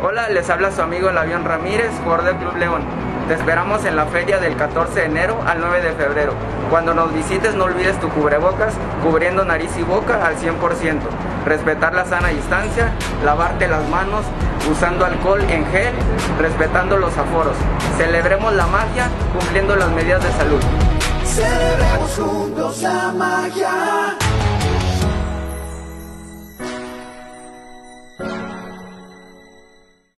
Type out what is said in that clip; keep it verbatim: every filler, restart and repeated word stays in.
Hola, les habla su amigo El Avión Ramírez, jugador del Club León. Te esperamos en la feria del catorce de enero al nueve de febrero. Cuando nos visites no olvides tu cubrebocas, cubriendo nariz y boca al cien por ciento. Respetar la sana distancia, lavarte las manos, usando alcohol en gel, respetando los aforos. Celebremos la magia cumpliendo las medidas de salud. Celebremos juntos la magia.